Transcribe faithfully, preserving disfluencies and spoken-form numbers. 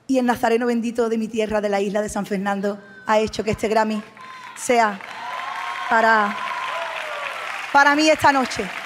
y el nazareno bendito de mi tierra, de la isla de San Fernando, ha hecho que este Grammy sea para, para mí esta noche.